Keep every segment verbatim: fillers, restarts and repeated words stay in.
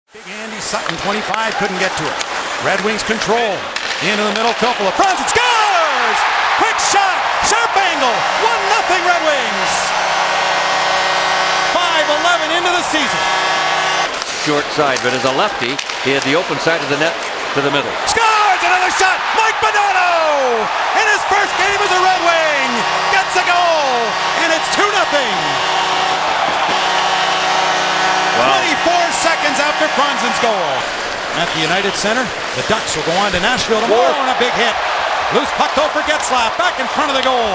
Big Andy Sutton, twenty-five, couldn't get to it. Red Wings control. Into the middle, Filppula. Franzen scores! Quick shot! Sharp angle! one nothing Red Wings! five eleven into the season. Short side, but as a lefty, he had the open side of the net to the middle. Scores! Another shot! Mike Modano! In his first game as a Red Wing! Gets a goal! And it's two nothing! twenty-four seconds after Franzen's goal. At the United Center, the Ducks will go on to Nashville tomorrow on a big hit. Loose puck though for Getzlaf, back in front of the goal.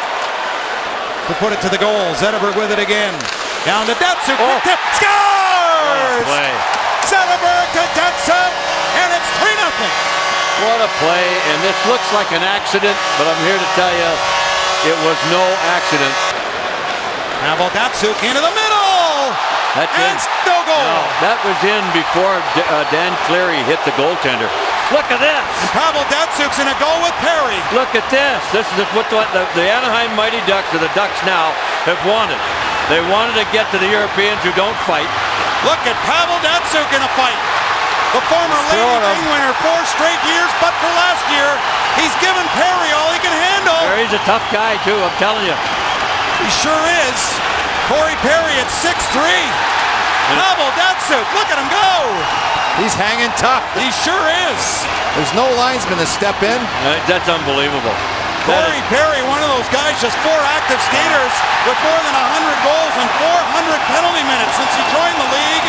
To put it to the goal, Zetterberg with it again. Down to Datsyuk, oh. Tip, scores! Play. Zetterberg to Datsyuk, and it's three nothing. What a play, and this looks like an accident, but I'm here to tell you, it was no accident. Pavel Datsyuk into the middle! That's and in. no goal. No, that was in before D uh, Dan Cleary hit the goaltender. Look at this. And Pavel Datsyuk's in a goal with Perry. Look at this. This is what the, the, the Anaheim Mighty Ducks, or the Ducks now, have wanted. They wanted to get to the Europeans who don't fight. Look at Pavel Datsyuk in a fight. The former Lady Ring winner four straight years, but for last year, he's given Perry all he can handle. Perry's a tough guy, too, I'm telling you. He sure is. Corey Perry at six three. Pavel Datsyuk, look at him go. He's hanging tough. He sure is. There's no linesman to step in. Uh, that's unbelievable. Corey that Perry, one of those guys, just four active skaters with more than one hundred goals and four hundred penalty minutes since he joined the league.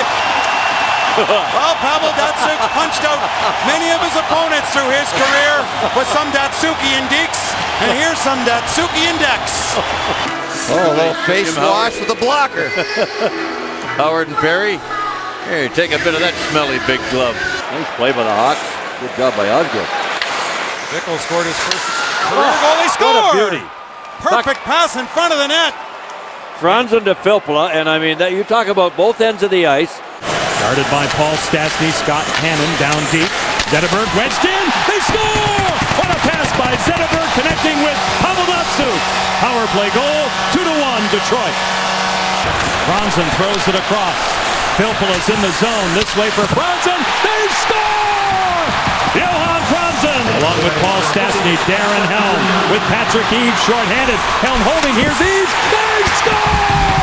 Well, Pavel Datsyuk punched out many of his opponents through his career with some Datsyukian deeks, and here's some Datsyukian decks. Oh, a little face wash with a blocker. Howard and Perry. Here, take a bit of that smelly big glove. Nice play by the Hawks. Good job by Osgood. Bickle scored his first career goal. He scored! What a beauty. Perfect pass in front of the net. Franzen to Filppula, and I mean, that you talk about both ends of the ice. Guarded by Paul Stastny, Scott Hannon down deep. Zetterberg wedged in, they score! What a pass by Zetterberg connecting with Pavel Datsyuk. Power play goal, two to one Detroit. Franzen throws it across. Filppula's in the zone, this way for Franzen, they score! Johan Franzen, along with Paul Stastny, Darren Helm, with Patrick Eves short-handed. Helm holding, here's Eves, they score!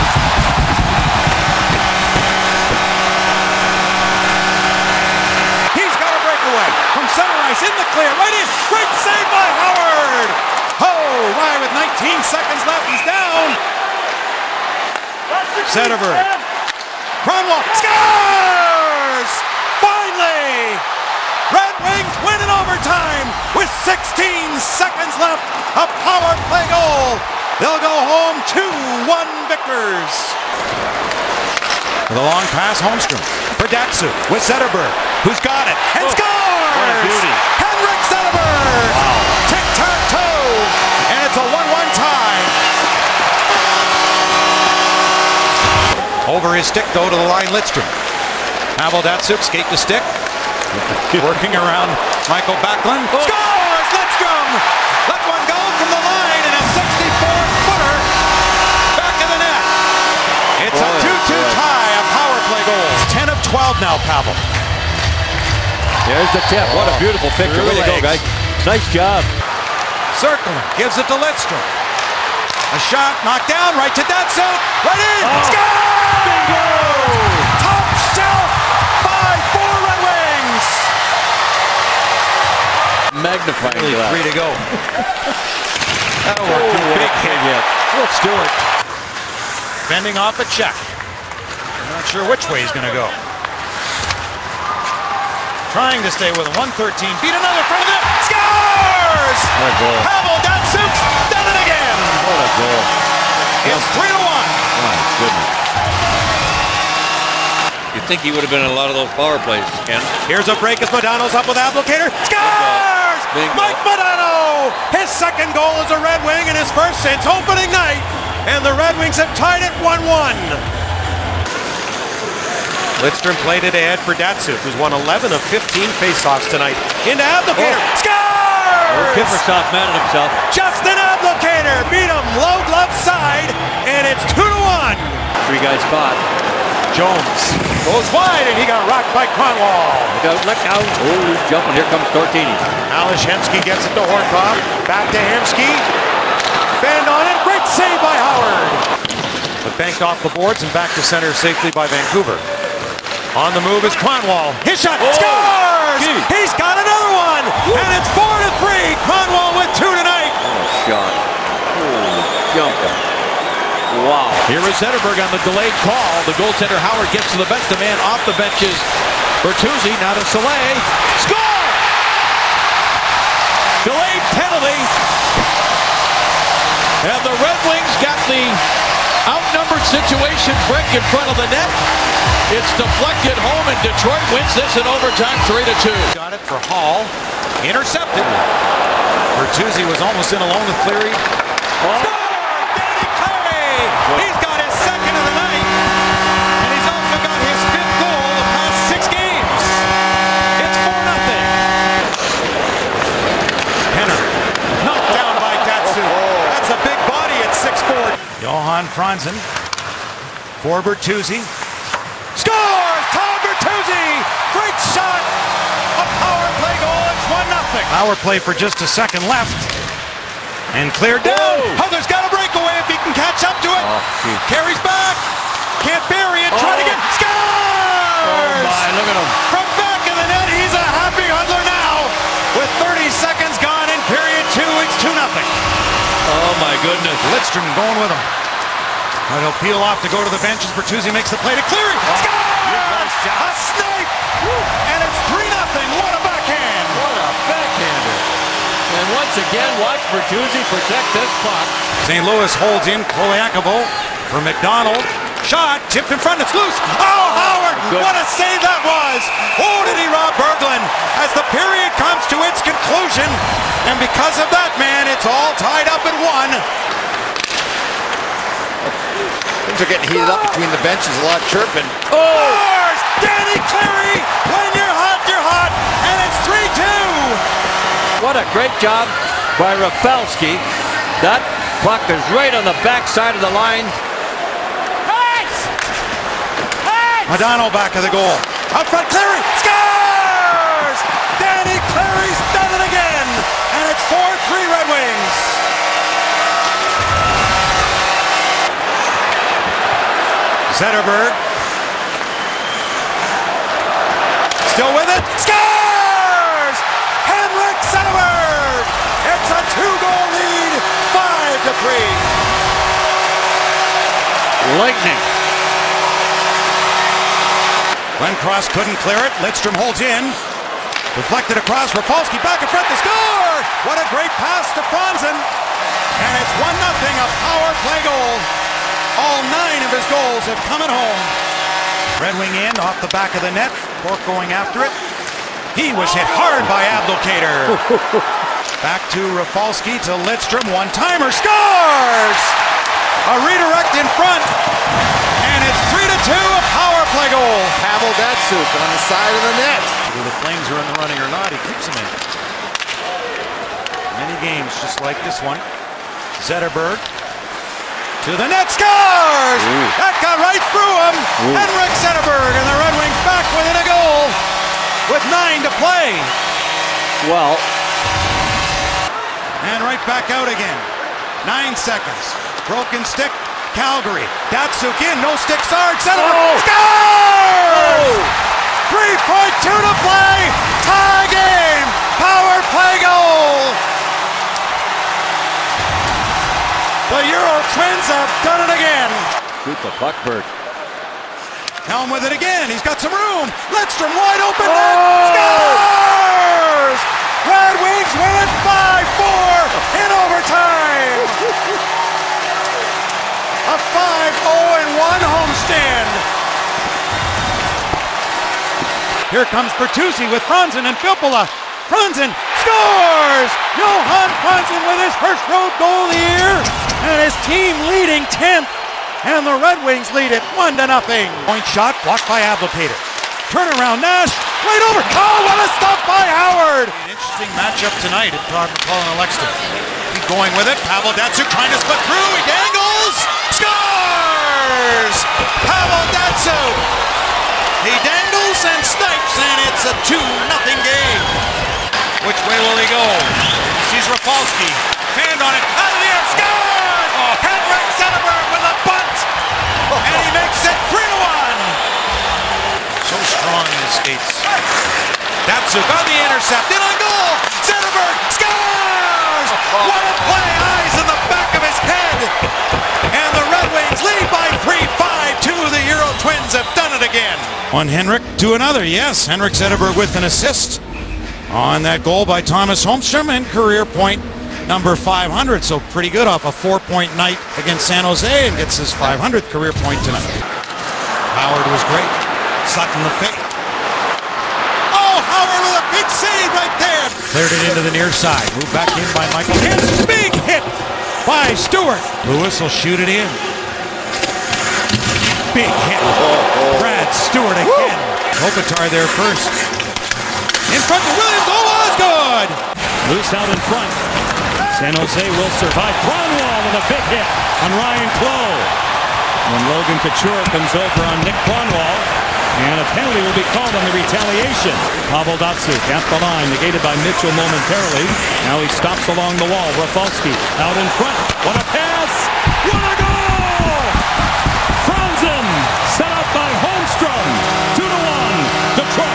From center ice, in the clear, right in. Great save by Howard. Howe, why with nineteen seconds left, he's down. Zetterberg. Kronwall scores! Finally! Red Wings win in overtime with sixteen seconds left. A power play goal. They'll go home two one victors. With a long pass, Holmstrom for Datsyuk with Zetterberg, who's got it, and oh. scores! What a beauty. Henrik Zetterberg! Wow. Tic-tac-toe! And it's a one one tie. Over his stick, though, to the line, Lidstrom. Pavel Datsyuk, skate the stick. Working around Michael Backlund. Oh. Scores! Lidstrom! Let one go from the line, and a sixty-four footer back in the net. It's Boy, a two two tie, a power play goal. ten of twelve now, Pavel. There's the tip. What a beautiful picture. Way to go, guys. Nice job. Circling. Gives it to Lidstrom. A shot knocked down right to Datsyuk. Right in. Oh. Score! Bingo! Top shelf by four Red Wings. Magnifying Really glass. Three to go. That'll work. Oh, big hit. hit. Let's do it. Bending off a check. I'm not sure which way he's going to go. Trying to stay with a one thirteen, beat another front of it, scores! What a goal. Pavel Datsyuk done it again! What a goal. It's three to one. My goodness. You'd think he would have been in a lot of those power plays, Ken. Here's a break as Modano's up with Applicator, scores! Bingo. Mike Modano! His second goal as a Red Wing and his first since opening night, and the Red Wings have tied it one one. Lidstrom played it ahead for Datsyuk, who's won eleven of fifteen faceoffs tonight. Into Applicator, oh. Scores! Oh, Kippersoft mad at himself. Justin Applicator beat him low glove side, and it's two to one. Three guys caught. Jones goes wide, and he got rocked by Kronwall. Look out, look out. Oh, he's jumping. Here comes Tortini. Alishensky gets it to Horkoff. Back to Hemsky. Bend on it. Great save by Howard. But banked off the boards and back to center safely by Vancouver. On the move is Kronwall. His shot. Oh, scores! Gee. He's got another one. Woo. And it's four to three. Kronwall with two tonight. What a shot. Holy jumper. Wow. Here is Zetterberg on the delayed call. The goaltender Howard gets to the bench. The man off the bench is Bertuzzi. Now to Soleil. Score! Delayed penalty. And the Red Wings got the outnumbered situation break in front of the net. It's deflected home, and Detroit wins this in overtime three to two. Got it for Hall. Intercepted. Bertuzzi was almost in alone with Cleary. Oh. He's got his second of the night, and he's also got his fifth goal the past six games. It's four nothing. Henrik knocked down by Datsyuk. That's a big body at six four. Johan Franzen for Bertuzzi. Scores! Tom Bertuzzi! Great shot! A power play goal. It's one nothing. Power play for just a second left. And cleared down. Whoa. Huther's got a breakaway if he can catch up to it. Oh, carries back. Can't bury it. Oh. Try to get. Scores! Oh my, look at him. From back in the net, he's a happy Hudler now. With thirty seconds gone in period two, it's two nothing. Oh my goodness. Lidstrom going with him. But he'll peel off to go to the bench as Bertuzzi makes the play to Cleary. Oh. Scores! A snipe! Woo. And it's three nothing. What a backhand. What a backhander. And once again, watch Bertuzzi protect this puck. Saint Louis holds in Clowe for McDonald. Shot, tipped in front, it's loose. Oh, Howard, Good. What a save that was. Oh, did he rob Berglund as the period comes to its conclusion. And because of that, man, it's all tied up at one. Things are getting heated up between the benches, a lot of chirping. Oh! Scores! Danny Cleary, when you're hot, you're hot, and it's three two. What a great job by Rafalski. That puck is right on the back side of the line. Modano back of the goal. Out front, Cleary scores! Danny Cleary's done it again, and it's four three Red Wings. Zetterberg still with it. Scores! Henrik Zetterberg! It's a two-goal lead, five to three. Lightning. When Cross couldn't clear it, Lidstrom holds in. Deflected across, Rafalski back in front to score! What a great pass to Franzen! And it's one nothing, a power play goal. All nine of his goals have come at home. Red Wing in, off the back of the net. Bork going after it. He was hit hard by Abdelkader. Back to Rafalski to Lidstrom. One-timer scores! A redirect in front. And it's three to two, a power play goal. Pavel Datsyuk on the side of the net. Whether the Flames are in the running or not, he keeps them in. Many games just like this one. Zetterberg to the net, scores! Ooh. That got right through him. Ooh. Henrik Zetterberg and the Red Wings back within a goal with nine to play. Well. And right back out again. Nine seconds. Broken stick. Calgary. Datsyuk in. No stick. Sarge. Zetterberg. Oh. Scores! Oh. three point two to play. Tie game. Power play goal. The Eurotwins have done it again. Shoot the puck, Bert. Helm with it again. He's got some room. Lidstrom wide open. Oh! Scores! Red Wings win it five four in overtime. A five oh one homestand. Here comes Bertuzzi with Franzen and Filppula. Franzen scores! Johan Franzen with his first road goal of the year, and his team leading tenth, and the Red Wings lead it one to nothing. Point shot blocked by Abdelkader. Turnaround Nash, right over. Oh, what a stop by Howard! An interesting matchup tonight at Todd McCall and Alexton. Keep going with it. Pavel Datsyuk trying to split through. He dangles. Scores! scores! Pavel Datsyuk! He dangles and snipes, and it's a two nothing game. Which way will he go? Sees Rafalski. Hand on it. Out of the air. Scores! Oh. Henrik Zetterberg with a bunt. Oh. And he makes it three to one. So strong in his skates. Datsyuk on the intercept. In on goal. Zetterberg scores! Oh. What a play. Eyes in the back of his head. And the Red Wings lead by three five two. The Eurotwins have done it again. On Henrik to another. Yes, Henrik Zetterberg with an assist on that goal by Thomas Holmstrom, and career point number five hundred. So pretty good off a four-point night against San Jose, and gets his five hundredth career point tonight. Howard was great. Sutton the fake. Oh, Howard with a big save right there. Cleared it into the near side. Moved back in by Michael Hansen. Big hit by Stewart. Lewis will shoot it in. Big hit. Brad Stewart again. Kopitar there first. In front to Williams. Oh, was good. Loose out in front. San Jose will survive. Kronwall with a big hit on Ryan Clowe. When Logan Couture comes over on Nick Kronwall, and a penalty will be called on the retaliation. Pavel Datsyuk at the line, negated by Mitchell momentarily. Now he stops along the wall. Rafalski out in front. What a pass! What a goal! Franzen set up by Holmstrom. Two to one, Detroit.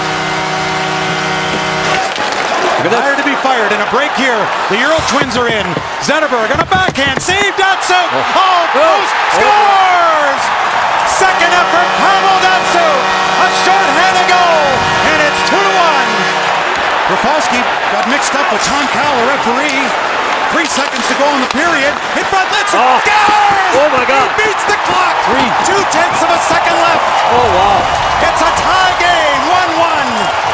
Fired to be fired, and a break here. The Eurotwins are in. Zetterberg on a backhand. Save Datsyuk. Oh, oh close. Scores! Second effort, Pavel Datsyuk. A short-handed goal, and it's two to one. Rafalski got mixed up with Tom Cowell, referee. Three seconds to go in the period. In front, Lidstrom. Oh. Scores! Oh my God! He beats the clock. Three. Two tenths of a second left. Oh wow! It's a tie game. One one.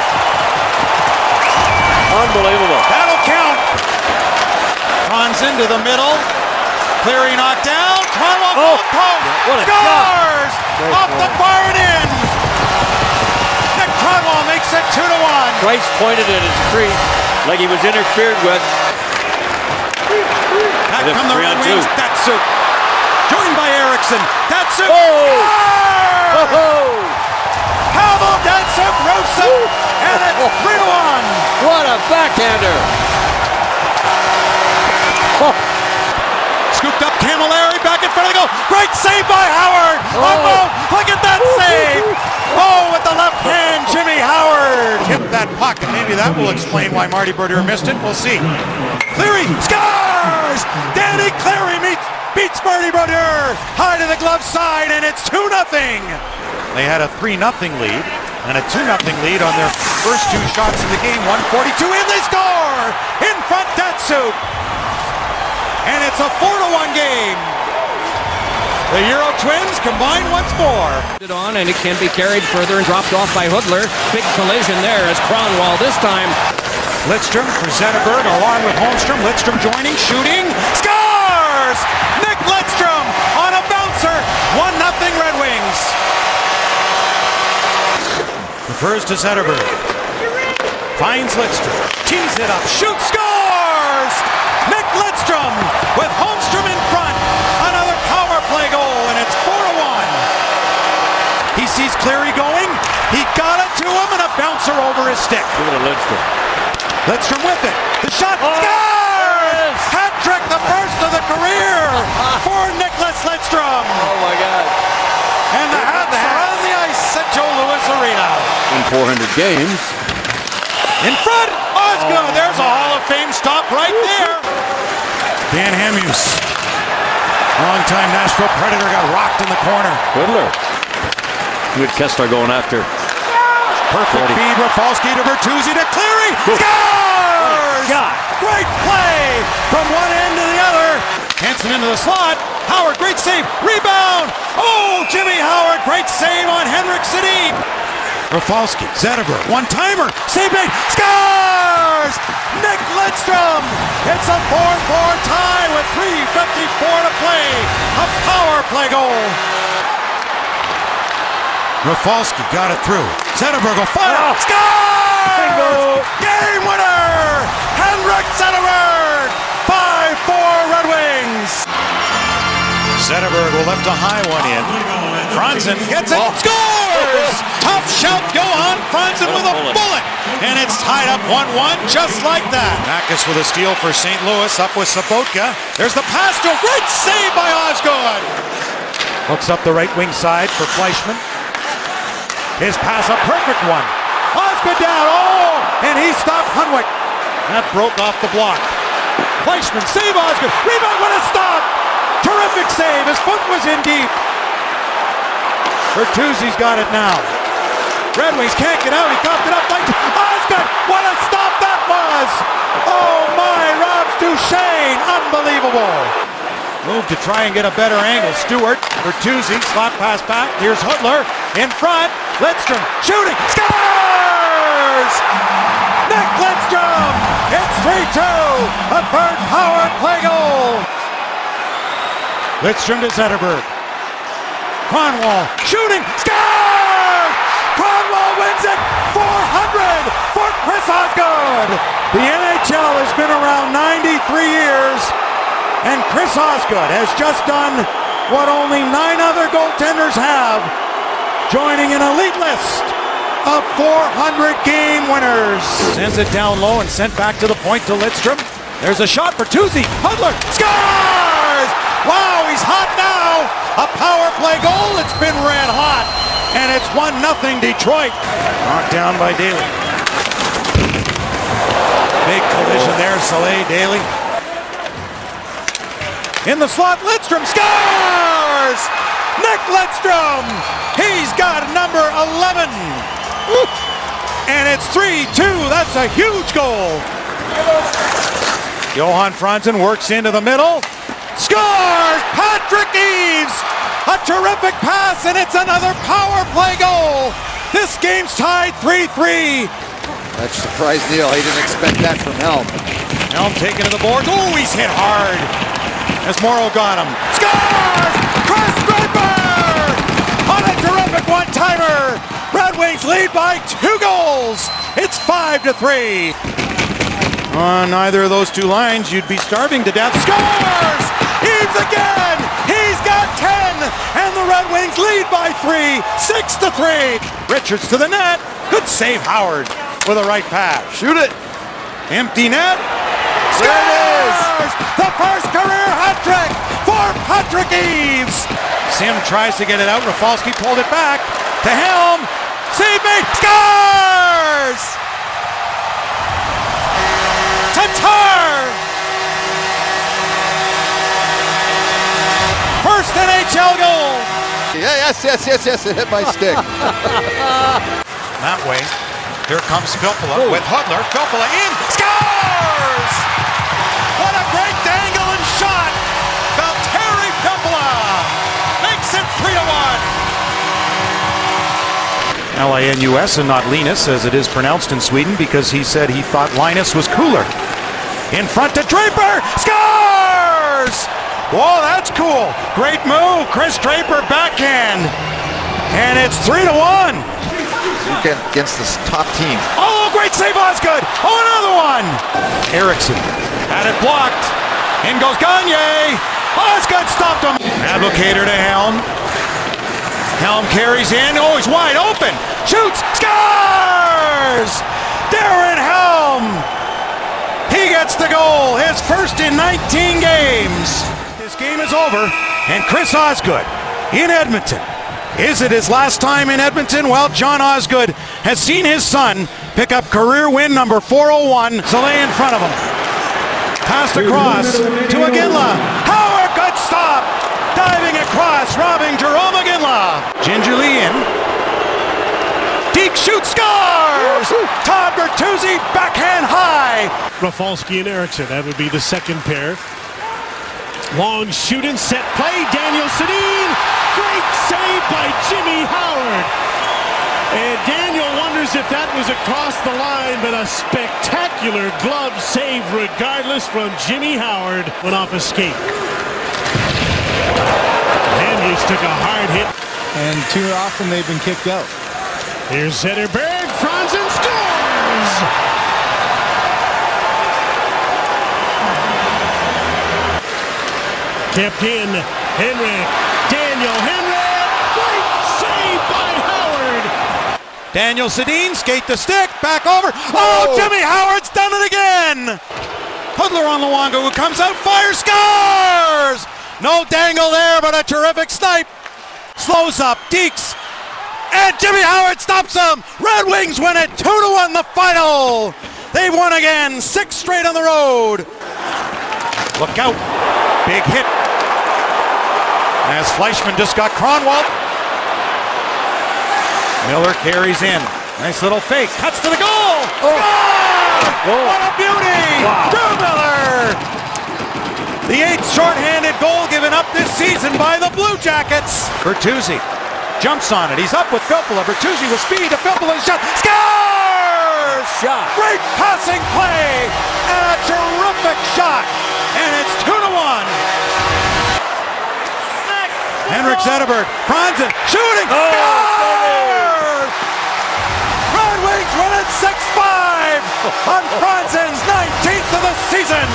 Unbelievable. That'll count. Franzen to the middle. Cleary knocked down. Kronwall oh, post. What a scores! Shot. Off the bar and in. Nick Kronwall makes it two to one. Price pointed at his crease like he was interfered with. Back from the Red Wings, Datsyuk. Joined by Eriksson. Datsyuk. Oh! Oh! Oh! Pavel Datsyuk roasts it, and it's three to one. What a backhander! Oh. Scooped up Camilleri, back in front of the goal. Great save by Howard. Oh, oh look at that save. Oh, with the left hand, Jimmy Howard hit that puck, and maybe that will explain why Marty Brodeur missed it. We'll see. Cleary scores. Danny Cleary meets, beats Marty Brodeur. High to the glove side, and it's two nothing. They had a three nothing lead and a two nothing lead on their first two shots in the game. one forty-two in, they score! In front, Datsyuk. And it's a four to one game. The Eurotwins combine once more. On and it can be carried further and dropped off by Hoodler. Big collision there as Kronwall this time. Lidstrom for Zetterberg along with Holmstrom. Lidstrom joining, shooting, scores! Nick Lidstrom on a bouncer. one nothing Red Wings. Refers to Zetterberg. Finds Lidstrom. Tees it up. Shoots. Scores! Nick Lidstrom with Holmstrom in front. Another power play goal, and it's four to one. He sees Cleary going. He got it to him, and a bouncer over his stick. Give it to Lidstrom. Lidstrom with it. The shot. Oh, scores! Hat trick, the first of the career for Niklas Lidstrom. Oh my God. And the Habs are on the ice at Joe Louis Arena. In four hundred games. In front. Oh, it's good. There's a Hall of Fame stop right there. Dan Hamhuis. Long-time Nashville Predator got rocked in the corner. Hoodler. Good Kessler going after. Perfect Gordie. feed. Rafalski to Bertuzzi to Cleary. Scores! Great play from one end to the other. Hansen into the slot. Howard, great save. Rebound. Oh, Jimmy Howard, great save on Henrik City. Rafalski, Zetterberg, one-timer. Save made. Scores! Nick Lidstrom. It's a four four tie with three fifty-four to play. A power play goal. Rafalski got it through. Zetterberg will fire. Oh. Scores! Bingo! Game winner! Henrik Zetterberg! five four Red Wings! Zetterberg will left a high one in. Franzen gets it, oh. Scores! Top shout, Johan Franzen with a bullet. And it's tied up one one, just like that. Backus with a steal for Saint Louis, up with Sabotka. There's the pass to a great save by Osgood. Hooks up the right wing side for Fleischmann. His pass, a perfect one. Osgood down, oh! And he stopped Hunwick. That broke off the block. Fleischmann, save Osgood. Rebound, what a stop! Terrific save, his foot was in deep. Bertuzzi's got it now. Red Wings can't get out, he coughed it up like Osgood, what a stop that was! Oh my, Robs Duchesne, unbelievable! Move to try and get a better angle. Stewart, Bertuzzi, slot pass back, here's Hudler, in front, Lidstrom, shooting, scores! Nick Lidstrom, it's three two, a third power play goal! Lidstrom to Zetterberg. Kronwall shooting, score! Kronwall wins it, four hundred for Chris Osgood. The N H L has been around ninety-three years, and Chris Osgood has just done what only nine other goaltenders have, joining an elite list of four hundred game winners. Sends it down low and sent back to the point to Lidstrom. There's a shot for Bertuzzi. Hudler scores! Wow, he's hot now! A power play goal, it's been red hot. And it's one nothing Detroit. Knocked down by Daly. Big collision there, Soleil, Daly. In the slot, Lidstrom scores! Nick Lidstrom! He's got number eleven. Woo. And it's three two, that's a huge goal. Johan Franzen works into the middle. Scores! Patrick Eaves! A terrific pass, and it's another power play goal! This game's tied three three. That surprised Neil. He didn't expect that from Helm. Helm taken to the boards. Oh, he's hit hard. As Morrow got him. Scores! Chris Draper! On a terrific one-timer! Red Wings lead by two goals. It's five to three. On either of those two lines, you'd be starving to death. Scores! Eaves again! He's got ten! And the Red Wings lead by three, six to three. Richards to the net. Good save, Howard, with a right pass. Shoot it. Empty net. Scores! There it is! The first career hat trick for Patrick Eaves. Sim tries to get it out. Rafalski pulled it back to Helm. Save made. Scores! Tatar! First N H L goal! Yeah, yes, yes, yes, yes, it hit my stick. That way, here comes Filppula with Hudler. Filppula in, scores! What a great dangle and shot! Valtteri Filppula makes it three to one. L I N U S and not Linus, as it is pronounced in Sweden, because he said he thought Linus was cooler. In front to Draper, scores! Whoa, that's cool. Great move, Chris Draper backhand. And it's three to one. Against this top team. Oh, great save, Osgood. Oh, another one. Eriksson had it blocked. In goes Gagne. Osgood stopped him. Advocator to Helm. Helm carries in. Oh, he's wide open. Shoots. Scores! Darren Helm. He gets the goal. His first in nineteen games. This game is over. And Chris Osgood in Edmonton. Is it his last time in Edmonton? Well, John Osgood has seen his son pick up career win number four oh one. Soleil in front of him. Passed across to Iginla. Howard, good stop. Diving across, robbing Jerome Iginla. Gingerly in. Deke shoots, scores! Todd Bertuzzi, backhand high. Rafalski and Eriksson, that would be the second pair. Long shooting, set play, Daniel Sedin. Great save by Jimmy Howard. And Daniel wonders if that was across the line, but a spectacular glove save regardless from Jimmy Howard. Went off a skate. Andrews took a hard hit. And too often they've been kicked out. Here's Zetterberg, Franzen scores! Kept in. Henrik. Daniel Henrik. Great save by Howard. Daniel Sedin, skate the stick, back over. Oh, oh, Jimmy Howard's done it again. Hoodler on Luongo, who comes out, fires, scores! No dangle there, but a terrific snipe. Slows up, Deeks, and Jimmy Howard stops him. Red Wings win it, two to one the final. They've won again, six straight on the road. Look out, big hit. As Fleischmann just got Kronwall. Miller carries in. Nice little fake. Cuts to the goal. Oh. Oh. What a beauty! Wow. Drew Miller! The eighth shorthanded goal given up this season by the Blue Jackets. Bertuzzi jumps on it. He's up with Filppula. Bertuzzi with speed to Filppula. Shot. Scores! Shot. Great passing play. And a terrific shot. And it's two to one. Henrik Zetterberg. Franzen shooting. Oh. Scores! Red Wings win it six five on Franzen's nineteenth of the season.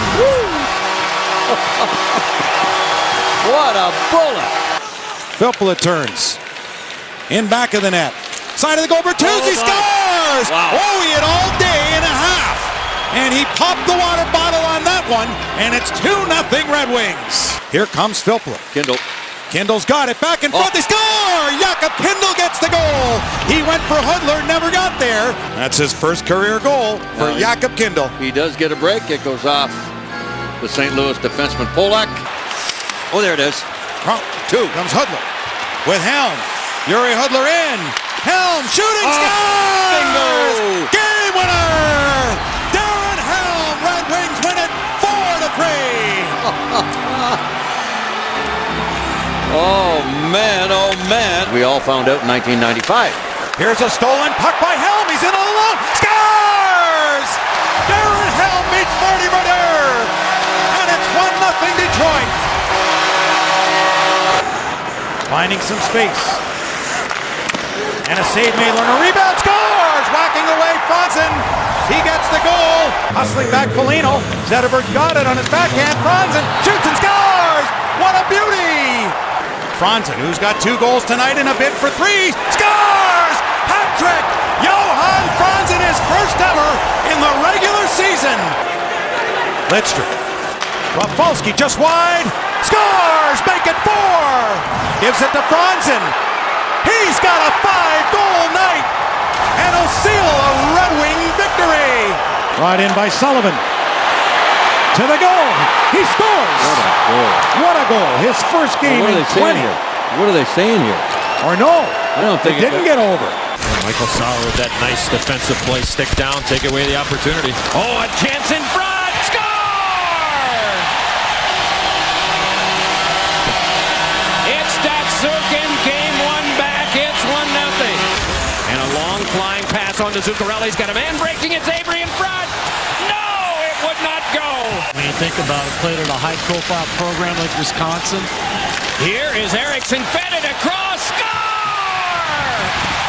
What a bullet. Filppula turns. In back of the net. Side of the goal, Bertuzzi oh scores! Wow. Oh, he had all day and a half. And he popped the water bottle on that one. And it's two nothing Red Wings. Here comes Filppula. Kindle. Kindle's got it back in front. Oh. They score! Jakob Kindle gets the goal. He went for Hoodler, never got there. That's his first career goal for Now, Jakob Kindle. He does get a break. It goes off the Saint Louis defenseman Polak. Oh, there it is. Two. Comes Hoodler with Helm. Yuri Hoodler in. Helm shooting, Oh, scores! bingo! Game winner! Darren Helm. Red Wings win it four to three. Oh, man, oh, man. We all found out in nineteen ninety-five. Here's a stolen puck by Helm. He's in all alone. Scores! Darren Helm beats Marty Brodeur. And it's one nothing Detroit. Finding some space. And a save made on a rebound. Scores! Whacking away Franzen. He gets the goal. Hustling back Foligno. Zetterberg got it on his backhand. Franzen shoots and scores! What a beauty! Franzen, who's got two goals tonight in a bid for three, scores! Hat-trick! Johan Franzen is first ever in the regular season. Lidstrom. Rafalski just wide. Scores! Make it four! Gives it to Franzen. He's got a five-goal night. And he'll seal a Red Wing victory. Brought in by Sullivan. To the goal. He scores. What a goal. What a goal. His first game Well, what in are they saying twenty. here? What are they saying here? Or no. I don't think it it didn't got- get over. Michael Sauer with that nice defensive play. Stick down, take away the opportunity. Oh, a chance in front. Score! It's Datsyuk in game one back. It's one nothing. And a long flying pass on to Zuccarelli. He's got a man breaking. It's Avery in front. No, it would not go. When you think about it, played at a high-profile program like Wisconsin. Here is Eriksson fed it across. Score!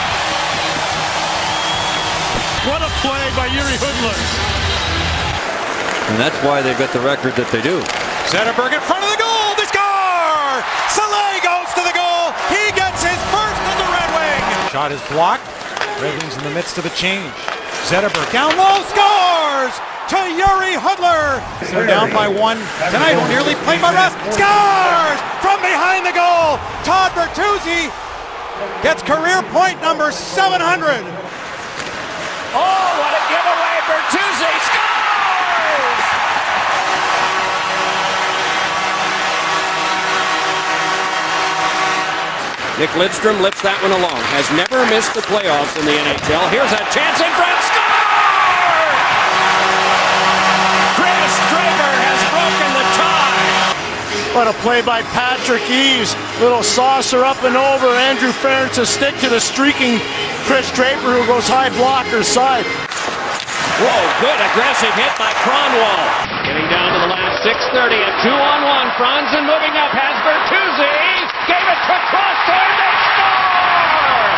What a play by Yuri Hoodler. And that's why they've got the record that they do. Zetterberg in front of the goal. They score! Soleil goes to the goal. He gets his first as a Red Wing. Shot is blocked. Red Wings in the midst of a change. Zetterberg down low, scores! To Yuri Hoodler. They're down by one tonight. Nearly played by Russ. Scores! From behind the goal. Todd Bertuzzi gets career point number seven hundred. Oh, what a giveaway. Bertuzzi scores! Nick Lidstrom lifts that one along. Has never missed the playoffs in the N H L. Here's a chance in front. Score! Chris Draper has broken the tie. What a play by Patrick Eves. Little saucer up and over. Andrew Ferentz a stick to the streaking Chris Draper, who goes high blocker side. Whoa, good aggressive hit by Kronwall. Getting down to the last six thirty and two on one. Franzen moving up, has Bertuzzi. Gave it to Crosser. They score!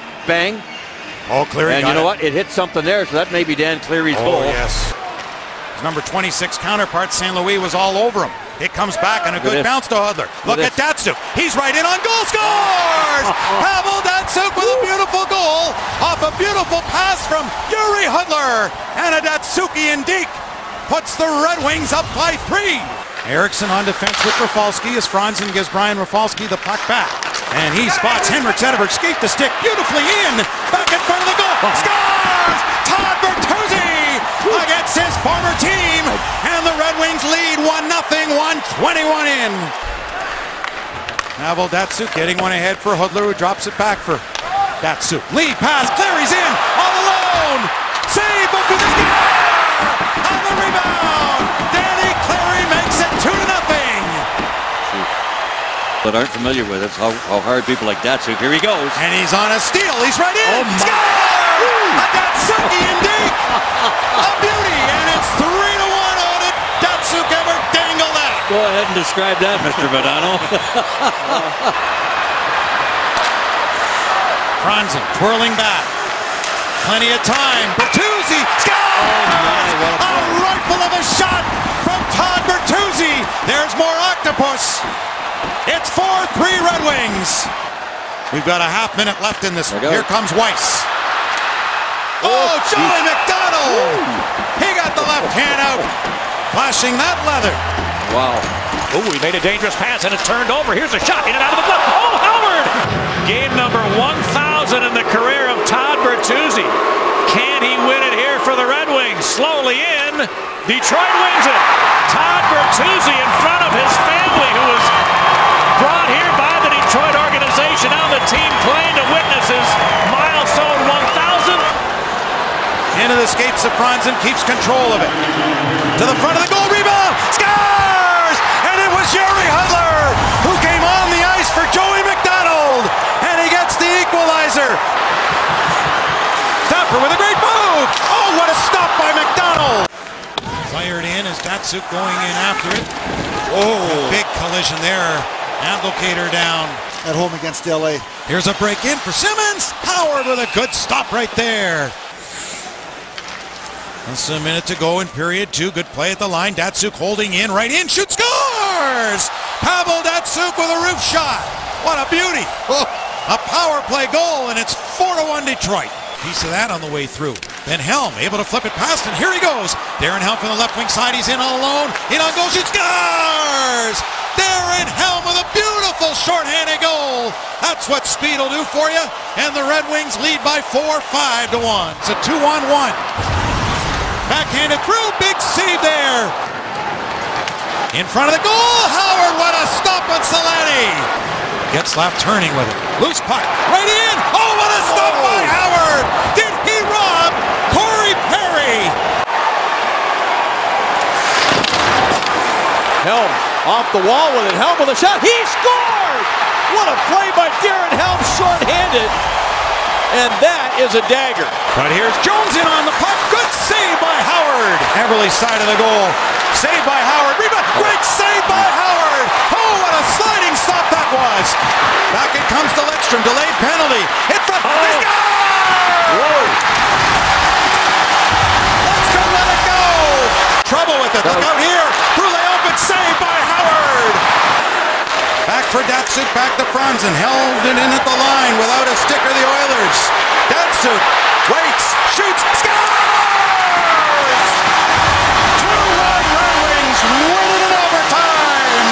Bang. Oh, Cleary And got you know it. what? It hit something there, so that may be Dan Cleary's Oh, goal. yes. number twenty-six counterpart, Saint Louis, was all over him. It comes back and a good bounce to Hudler. Look at Datsyuk. He's right in on goal. Scores! Pavel Datsyuk with a beautiful goal off a beautiful pass from Yuri Hudler. And a Datsyukian deke puts the Red Wings up by three. Eriksson on defense with Rafalski as Franzen gives Brian Rafalski the puck back. And he spots Henrik Zetterberg skate the stick beautifully in. Back in front of the goal. Scores! Todd Bertuzzi against his former team. And the Red Wings lead one nothing, one twenty-one in. Pavel Datsyuk getting one ahead for Hudler, who drops it back for Datsyuk. Lead pass, Clary's in, all alone. Save, but for the score! On the rebound, Danny Clary makes it two to nothing. That aren't familiar with it, how, how hard people like Datsyuk. Here he goes. And he's on a steal, he's right in. Oh my. Score! A Datsyukian deke. A beauty, and it's three to one on it. Datsyuk ever dangle that. Go ahead and describe that, Mister Modano. Franzen twirling back. Plenty of time. Bertuzzi scores! Oh, a rifle of a shot from Todd Bertuzzi. There's more octopus. It's four three Red Wings. We've got a half minute left in this. Here comes Weiss. Oh, Joey McDonald! He got the left hand out, flashing that leather. Wow. Oh, he made a dangerous pass and it turned over. Here's a shot in and out of the glove. Oh, Howard! Game number one thousand in the career of Todd Bertuzzi. Can he win it here for the Red Wings? Slowly in. Detroit wins it. Todd Bertuzzi in front of his family, who was brought here by the Detroit organization. Now the team playing to witness his milestone one thousandth. Into the skates of Franzen, keeps control of it. To the front of the goal, rebound, scores! And it was Yuri Hudler who came on the ice for Joey McDonald. And he gets the equalizer. Stopper with a great move. Oh, what a stop by McDonald. Fired in as Datsyuk going in after it. Oh, big collision there. Abdelkader down. At home against L A. Here's a break in for Simmons. Howard with a good stop right there. That's a minute to go in period two. Good play at the line. Datsyuk holding in, right in, shoots, scores! Pavel Datsyuk with a roof shot. What a beauty. Oh, a power play goal, and it's four to one Detroit. Piece of that on the way through. Then Helm able to flip it past, and here he goes. Darren Helm from the left wing side. He's in all alone. In on goal, shoots, scores! Darren Helm with a beautiful shorthanded goal. That's what speed will do for you. And the Red Wings lead by four, five to one. It's a two on one. Backhanded through, big save there. In front of the goal, Howard, what a stop on Solani. Gets left turning with it. Loose puck, right in. Oh, what a stop oh. by Howard. Did he rob Corey Perry? Helm off the wall with it. Helm with a shot. He scored! What a play by Darren Helm, short-handed. And that is a dagger. But here's Jones in on the puck. Good save by Howard. Everly side of the goal. Save by Howard. Rebound. Great save by Howard. Oh, what a sliding stop that was. Back it comes to Lidstrom. Delayed penalty. Hit front. Oh. He scores! Whoa. Lidstrom let it go. Trouble with it. Look out here. Brule open. Save by Howard. Back for Datsyuk, back to Franzen, held it in at the line without a sticker, the Oilers. Datsyuk waits, shoots, scores! two one Red Wings win it in overtime!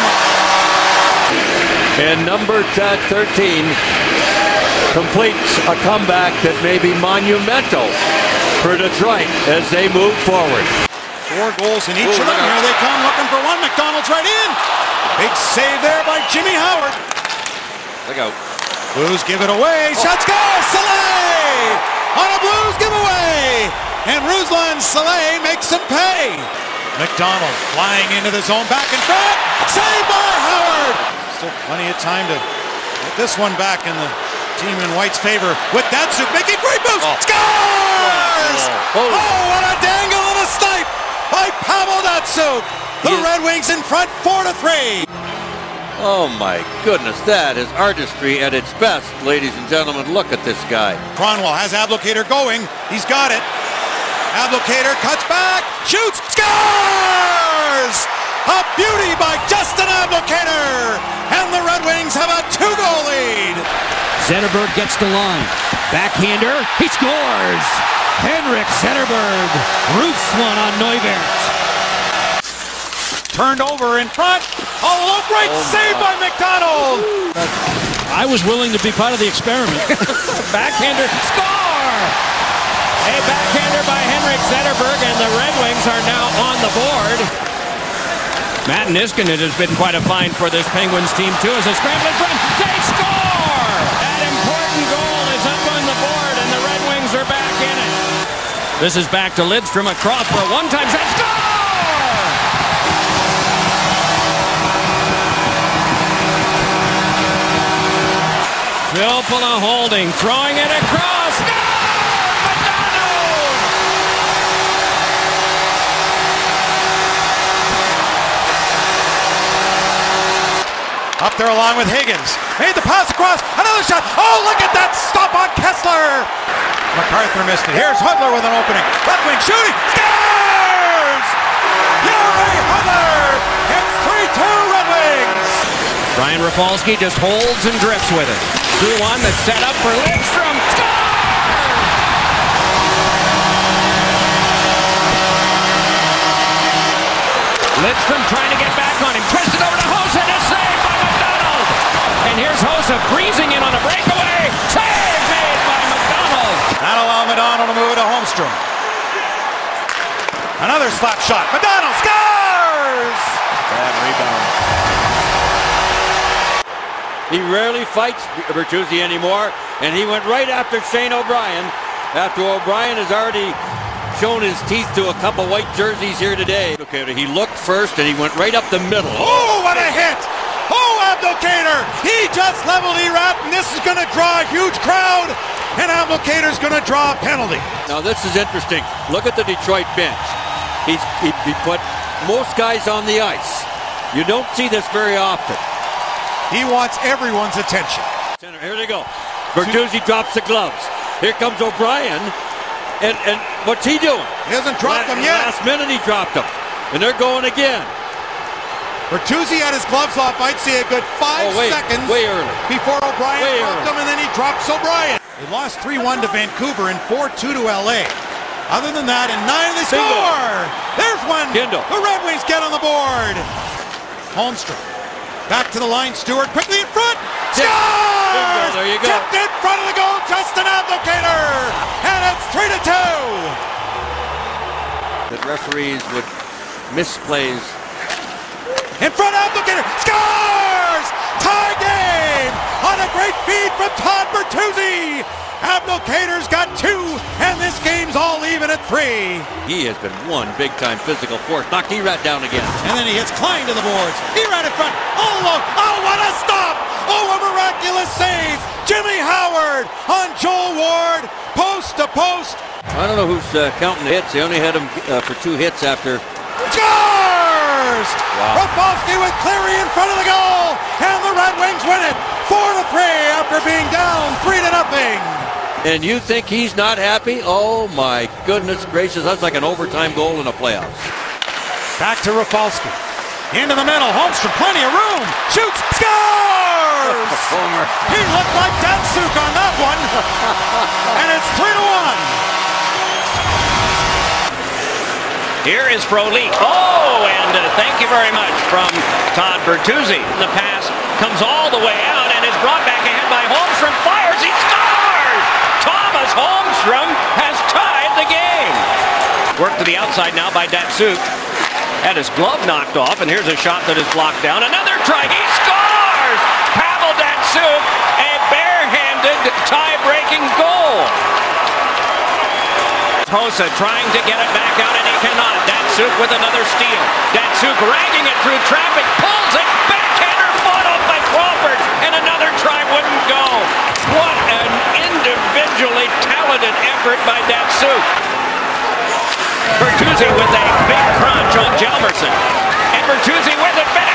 And number thirteen completes a comeback that may be monumental for Detroit as they move forward. Four goals in each Ooh, of them. Here they come looking for one. McDonald's right in. Big save there by Jimmy Howard. Look out. Blues give it away. Oh. Shots go! Soleil! On a Blues giveaway! And Ruslan Soleil makes him pay. McDonald flying into the zone. Back in front. Save by Howard! Still plenty of time to get this one back in the team in White's favor. With Datsyuk making great moves. Oh. Scores! Oh. oh, what a dangle and a snipe by Pavel Datsyuk. The yeah. Red Wings in front, four to three. Oh my goodness, that is artistry at its best, ladies and gentlemen. Look at this guy. Kronwall has Abdelkader going. He's got it. Abdelkader cuts back, shoots, scores! A beauty by Justin Abdelkader! And the Red Wings have a two-goal lead! Zetterberg gets the line. Backhander, he scores! Henrik Zetterberg roofs one on Neuwirth. Turned over in front. Oh, great oh save by McDonald! I was willing to be part of the experiment. Backhander, score! A backhander by Henrik Zetterberg, and the Red Wings are now on the board. Matt Niskanen has been quite a find for this Penguins team, too, as a scramble in front. They score! That important goal is up on the board, and the Red Wings are back in it. This is back to Lidstrom, across for a one-time shot. Score! Filppula holding, throwing it across. Score! Modano! Up there along with Higgins. Made the pass across. Another shot. Oh, look at that stop on Kessler. MacArthur missed it. Here's Hudler with an opening. Red Wing shooting. Scores! Yuri Hudler! It's three two Red Wings. Brian Rafalski just holds and drifts with it. two one that's set up for Lidstrom. Score! Lidstrom trying to get back on him. Twisted over to Howe, and a save by McDonald. And here's Howe breezing in on a breakaway. Save made by McDonald. That'll allow Modano to move to Holmstrom. Another slap shot. Modano scores! Bad rebound. He rarely fights Bertuzzi anymore, and he went right after Shane O'Brien, after O'Brien has already shown his teeth to a couple white jerseys here today. Okay, he looked first, and he went right up the middle. Oh, what a hit! Oh, Abdelkader! He just leveled E-Rat, and this is going to draw a huge crowd, and Abdelkader's going to draw a penalty. Now, this is interesting. Look at the Detroit bench. He's, he, he put most guys on the ice. You don't see this very often. He wants everyone's attention. Here they go. Bertuzzi drops the gloves. Here comes O'Brien. And, and what's he doing? He hasn't dropped them yet. Last minute he dropped them. And they're going again. Bertuzzi had his gloves off. I'd say a good five oh, wait, seconds way early. before O'Brien way dropped early. them, and then he drops O'Brien. They lost three one to Vancouver and four two to L A. Other than that, in nine they Bingo. score! There's one! Kindle. The Red Wings get on the board! Holmstrom. Back to the line, Stewart quickly in front. Scores! Bingo, there you go. Tipped in front of the goal, Justin Abdelkader, and it's three to two. The referees would misplays. In front of Abdelkader, scores! Tie game on a great feed from Todd Bertuzzi. Abdelkader's got two, and this game's all even at three. He has been one big-time physical force. Knocked E-Rat down again. And then he hits Klein to the boards. E-Rat in front, all alone. Oh, what a stop! Oh, a miraculous save! Jimmy Howard on Joel Ward, post to post. I don't know who's uh, counting the hits. They only had him uh, for two hits after. Scores! Wow. Rafalski with Cleary in front of the goal, and the Red Wings win it four to three after being down three to nothing. And you think he's not happy? Oh my goodness gracious, that's like an overtime goal in a playoff. Back to Rafalski. Into the middle, Holmstrom, plenty of room. Shoots, scores! Homer. He looked like Datsyuk on that one. And it's three to one. Here is Frolik. Oh, and uh, thank you very much from Todd Bertuzzi. The pass comes all the way out and is brought back ahead by Holmstrom. Fires, he scores! Thomas Holmstrom has tied the game. Work to the outside now by Datsyuk. Had his glove knocked off, and here's a shot that is blocked down. Another try, he scores! Pavel Datsyuk, a barehanded tie-breaking goal. Hossa trying to get it back out, and he cannot. Datsyuk with another steal. Datsyuk ragging it through traffic, pulls it, backhander fought off by Crawford, and another try wouldn't go. What an individually talented effort by Datsyuk. Bertuzzi with a big crunch on Jalmerson. And Bertuzzi with it back.